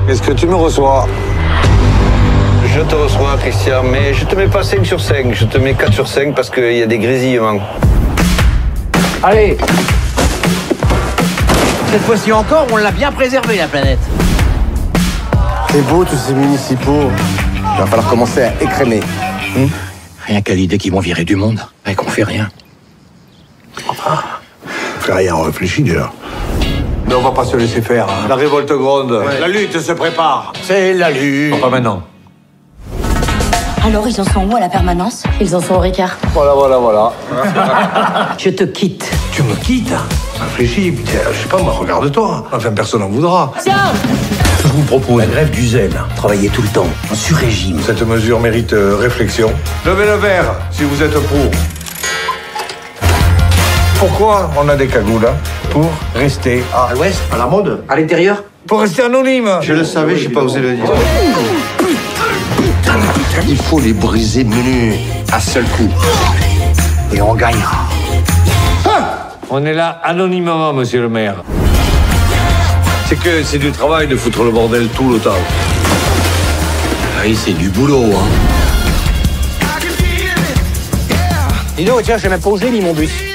Est-ce que tu me reçois? Je te reçois, Christian, mais je te mets pas 5 sur 5, je te mets 4 sur 5 parce qu'il y a des grésillements. Allez! Cette fois-ci encore, on l'a bien préservé, la planète. C'est beau, tous ces municipaux. Il va falloir commencer à écrémer. Rien qu'à l'idée qu'ils vont virer du monde, et qu'on fait rien. On fait rien, on réfléchit déjà. Mais on va pas se laisser faire. Hein. La révolte gronde. Ouais. La lutte se prépare. C'est la lutte. Pas maintenant. Alors, ils en sont où à la permanence? Ils en sont au Ricard. Voilà. Je te quitte. Tu me quittes? Réfléchis, putain, je sais pas, moi, regarde-toi. Enfin, personne n'en voudra. Tiens! Je vous propose la grève du zèle. Travailler tout le temps, en sur-régime. Cette mesure mérite réflexion. Levez le verre, si vous êtes pour. Pourquoi on a des cagoules, hein? Pour rester à l'ouest, à la mode. À l'intérieur? Pour rester anonyme. Je le savais, j'ai pas osé le dire. Il faut les briser menus à seul coup. Et on gagnera. On est là anonymement, monsieur le maire. C'est que c'est du travail de foutre le bordel tout le temps. Oui, c'est du boulot, hein. Dis donc, tiens, j'ai même pas osé mis mon bus.